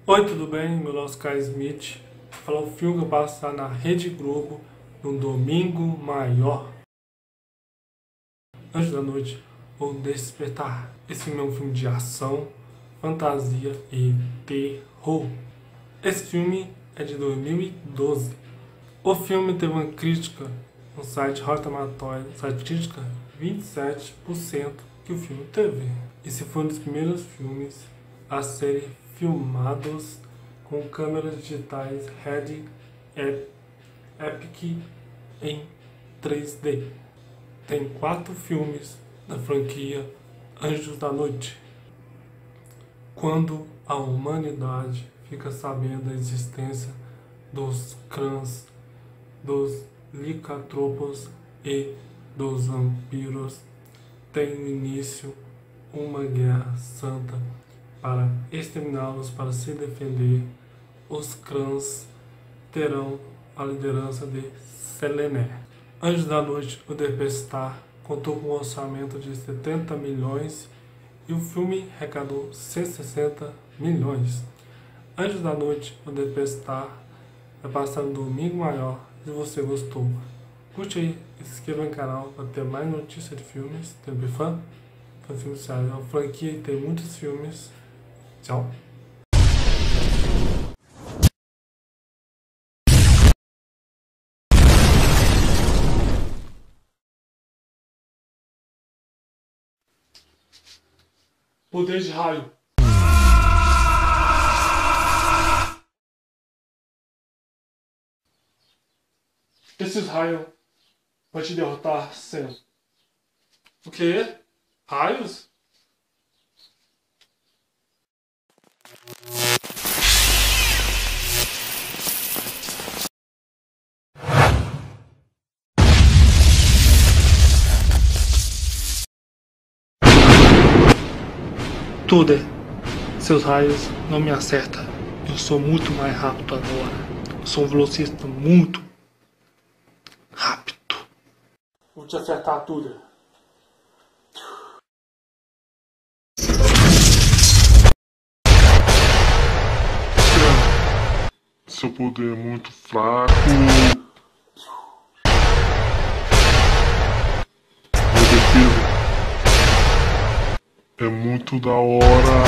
Oi, tudo bem? Meu nome é Oscar Smith. Vou falar o filme que vai passar na Rede Globo no domingo maior. Antes da noite, ou despertar. Esse filme é um filme de ação, fantasia e terror. Esse filme é de 2012. O filme teve uma crítica no site Rotten Tomatoes, site crítica, 27% que o filme teve. Esse foi um dos primeiros filmes a serem filmados com câmeras digitais Red Epic em 3D. Tem 4 filmes da franquia Anjos da Noite. Quando a humanidade fica sabendo da existência dos crãs, dos licantropos e dos vampiros, tem início uma guerra santa para exterminá-los, para se defender. Os crãs terão a liderança de Selene. Anjos da Noite, o Despertar, contou com um orçamento de 70 milhões e o filme arrecadou 160 milhões. Anjos da Noite, o Despertar, vai passar no domingo maior. Se você gostou, curte aí, se inscreva no canal para ter mais notícias de filmes. Tem fã? Fã de filmes sério. É uma franquia e tem muitos filmes. Tchau. Poder de raio. Esses raios vão te derrotar sempre. O quê? Raios? Tudo. Seus raios não me acertam. Eu sou muito mais rápido agora. Eu sou um velocista muito rápido. Vou te acertar tudo. Seu poder é muito fraco. Minha defesa é muito da hora.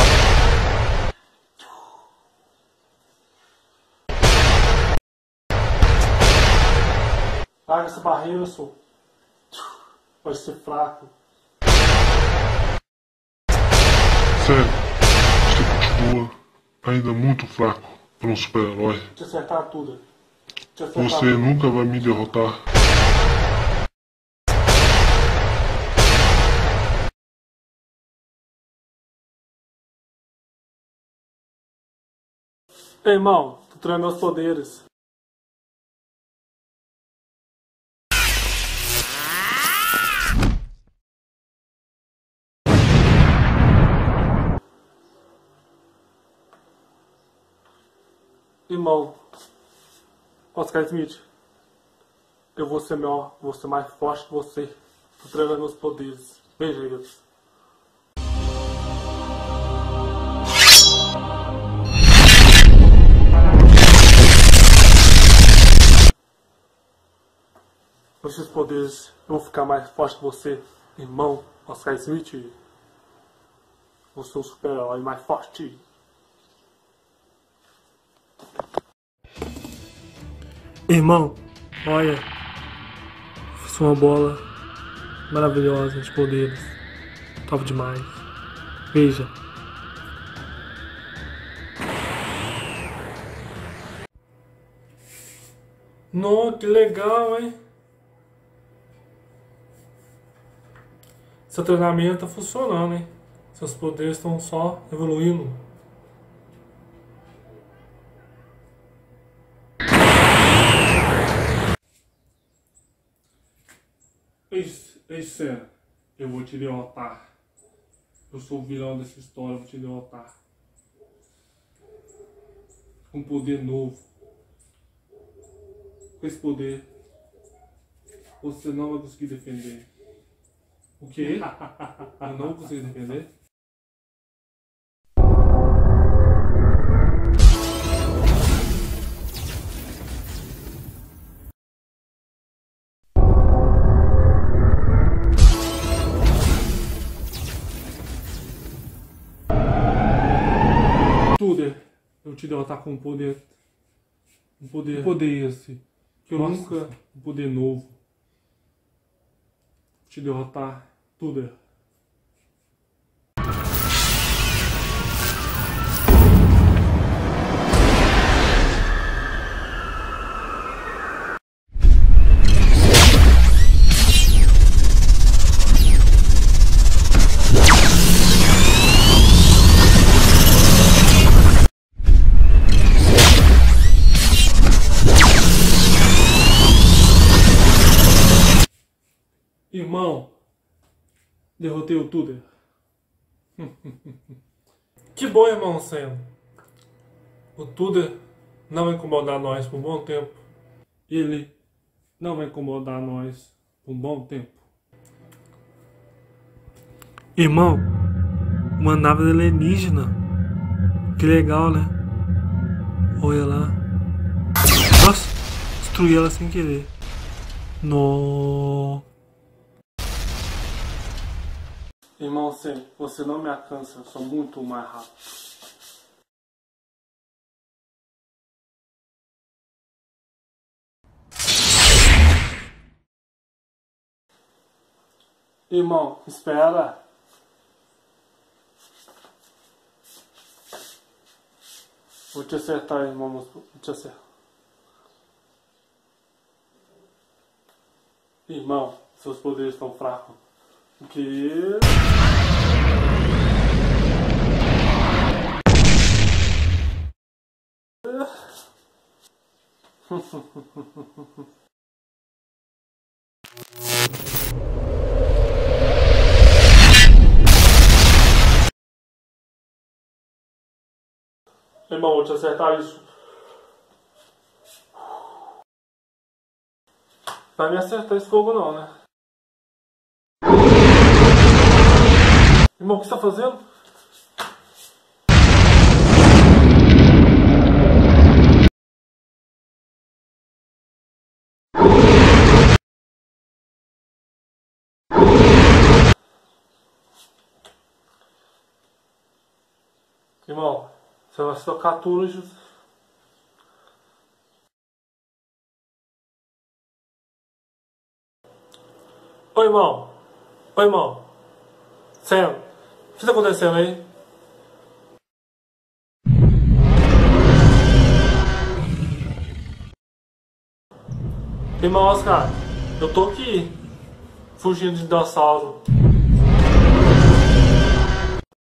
Larga essa barreira, sou. Pode ser fraco. Sério, você continua ainda muito fraco para um super-herói. Vou te acertar tudo. Te acertar Você tudo. nunca vai me derrotar. Ei, irmão, tu treina meus poderes. Irmão, Oscar Smith, eu vou ser melhor, vou ser mais forte que você. Tu treina meus poderes. Veja eles. Com esses poderes, eu vou ficar mais forte que você, irmão Oscar Smith. Vou ser um super-herói mais forte. Irmão, olha, fiz uma bola maravilhosa de poderes. Top demais. Veja. Nossa, que legal, hein? Seu treinamento tá funcionando, hein? Seus poderes estão só evoluindo. Ei, Sam, eu vou te derrotar. Eu sou o vilão dessa história, eu vou te derrotar. Com poder novo. Com esse poder, você não vai conseguir defender. O quê? Eu não vou conseguir defender? Tuder, eu te derrotar com um poder esse, que eu nunca, um poder novo. Te derrotar, Tuder. Irmão, derrotei o Tuder. Que bom, irmão Sam. O Tuder não vai incomodar nós por um bom tempo. Ele não vai incomodar nós por um bom tempo. Irmão, uma nave alienígena. Que legal, né? Olha lá. Nossa, destruí ela sem querer. No. Irmão Sam, você não me alcança, eu sou muito mais rápido. Irmão, espera. Vou te acertar, irmão, vou te acertar. Irmão, seus poderes estão fracos. O quê? Irmão, vou te acertar isso. Vai me acertar esse fogo não, né? Irmão, o que você está fazendo? Irmão, você vai se tocar tudo. Oi, irmão. Oi, irmão. Sam, o que está acontecendo aí? Irmão Oscar, eu tô aqui, fugindo de dinossauro.